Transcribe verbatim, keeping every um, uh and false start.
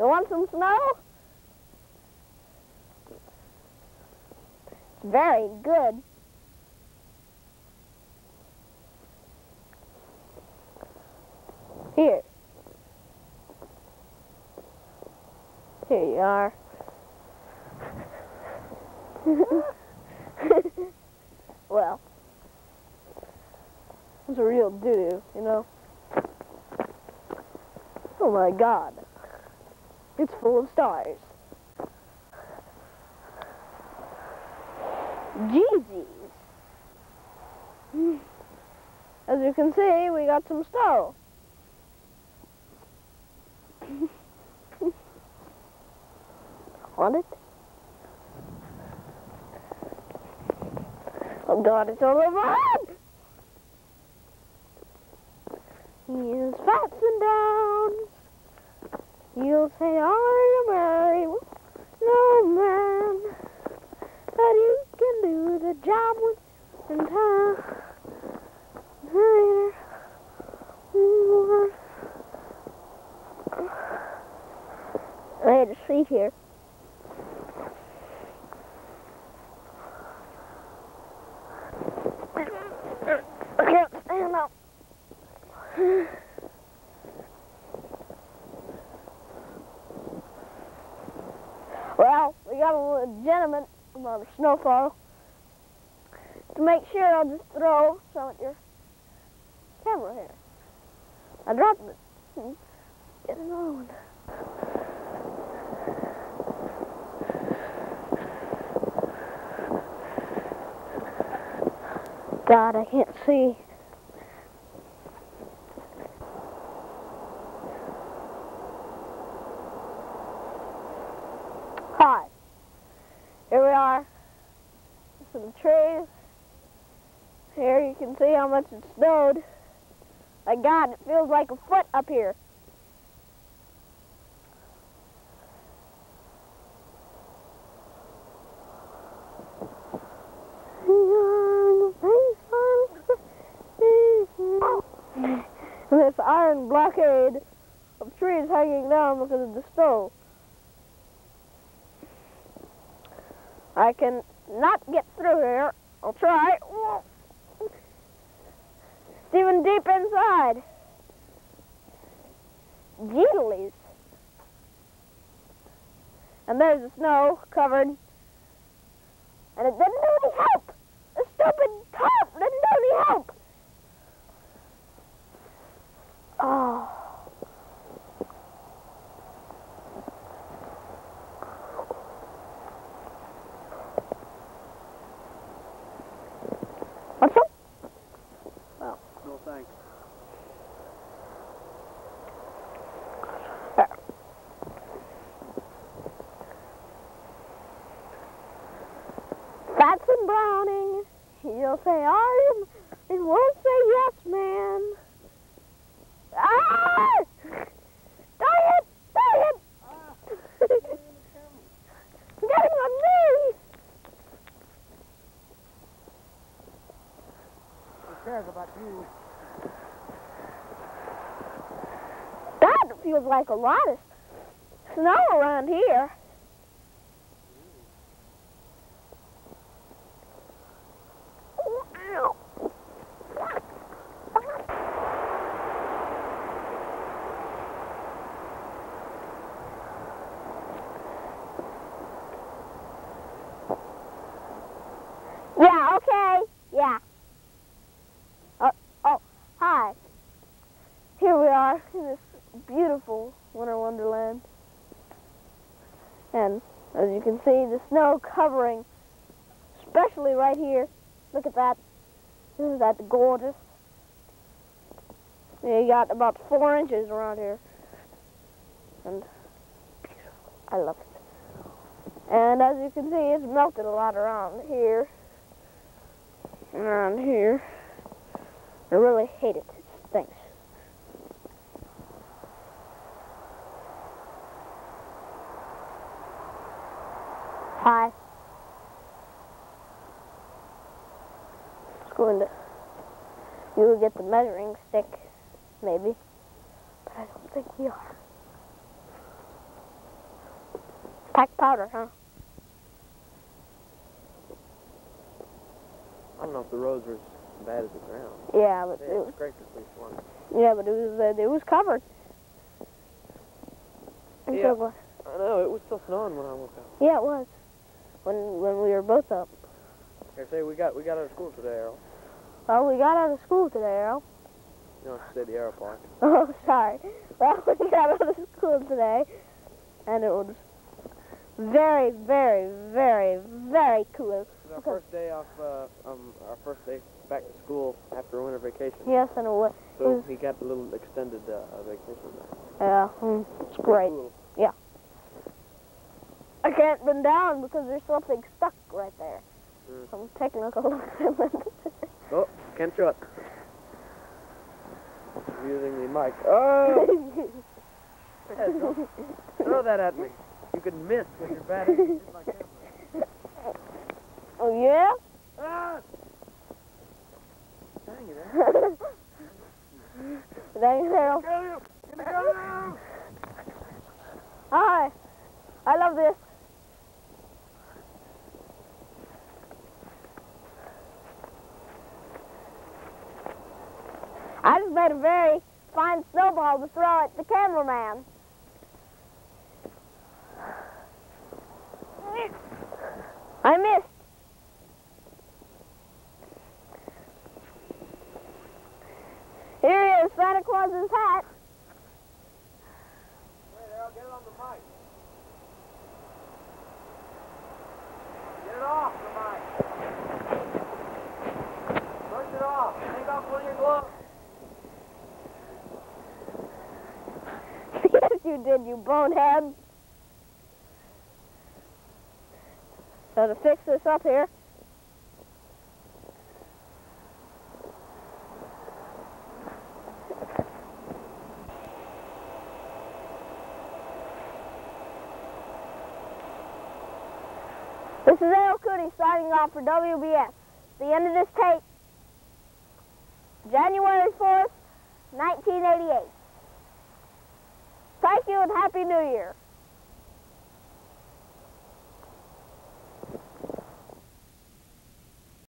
You want some snow? It's very good. Here. Here you are. Well, it's a real doo-doo, you know. Oh my God. It's full of stars. Jeezies. As you can see, we got some snow. Want it? Oh God, it's all over my head! Here's fats and downs. You'll say, are you married? No, man. But you can do the job with in time. I had a seat here. I can't stand up. Well, we got a legitimate amount of snowfall. To make sure, I'll just throw some at your camera here. I dropped it. Get another one. God, I can't see. Hi. Here we are. Some trees. Here you can see how much it snowed. My God, it feels like a foot up here. And this iron blockade of trees hanging down because of the snow. I can not get through here. I'll try. It's even deep inside. Jeedleys. And there's the snow covered. And it didn't do any help. The stupid tarp didn't do any help. Oh. What's up? Well, no thanks. There. Fats and Browning. You'll say, are you? He won't say yes, man. Ah! Dang it! Dang it! Ah, I'm getting on me! who cares about you? That feels like a lot of snow around here. Yeah, okay, yeah. Oh, oh, hi. Here we are in this beautiful winter wonderland. And as you can see, the snow covering, especially right here. Look at that. Isn't that gorgeous? Yeah, you got about four inches around here. And beautiful. I love it. And as you can see, it's melted a lot around here. Around here. I really hate it. It stinks. Hi. It's going to... You will get the measuring stick, maybe. But I don't think we are. Packed powder, huh? I don't know if the roads were as bad as the ground. Yeah, but They it had was, scraped it pretty far. yeah, but it was uh, it was covered. I'm Yeah. so glad. I know, it was still snowing when I woke up. Yeah, it was. When when we were both up. Here, say we got we got out of school today, Errol. Well, we got out of school today, Earl. You know, say the Aero Park. Oh, sorry. Well, we got out of school today, and it was very, very, very, very cool. It was our first day off, uh, um, our first day back to school after winter vacation. Yes, and it was. So it was we got a little extended uh, vacation there. yeah, mm, it's Pretty great. cool. I can't bend down because there's something stuck right there. Mm. Some technical equipment. Oh, can't show it. Using the mic. Oh! Yes, don't throw that at me. You could miss with your bad aim. My camera. Oh, yeah? Ah! Dang it, eh? Dang it, Harold. Kill you! Gonna kill you! Hi. I love this. I just made a very fine snowball to throw at the cameraman. I missed. Here he is, Santa Claus's hat. Wait, Errol, get it on the mic. Get it off the mic. Push it off. Take off one of your gloves. Yes, you did, you bonehead. So to fix this up here, this is Errol Cooney signing off for W B S. The end of this tape, January fourth, nineteen eighty-eight. Thank you and Happy New Year.